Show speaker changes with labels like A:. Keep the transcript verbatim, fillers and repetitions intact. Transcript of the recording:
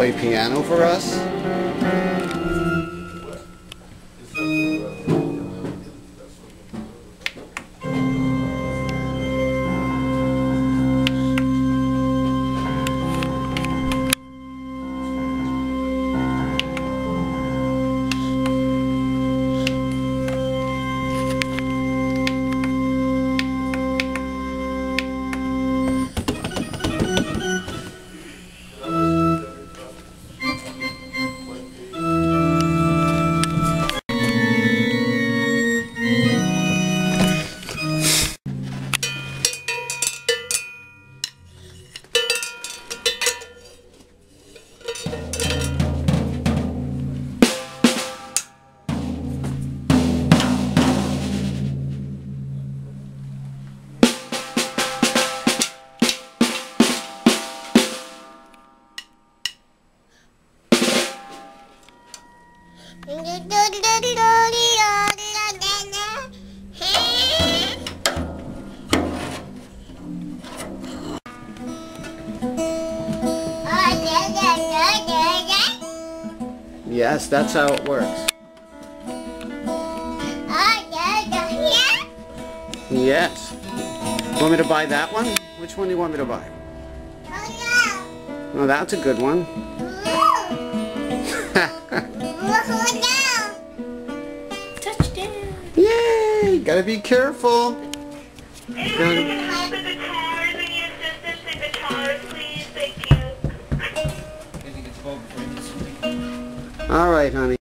A: play piano for us? Yes, that's how it works. Yes. Want me to buy that one? Which one do you want me to buy? Oh, that's a good one.
B: Touchdown!
A: Yay! Gotta be careful.
C: Anyone who can help with the cars, any assistance in the cars, please? Thank you.
A: All right, honey.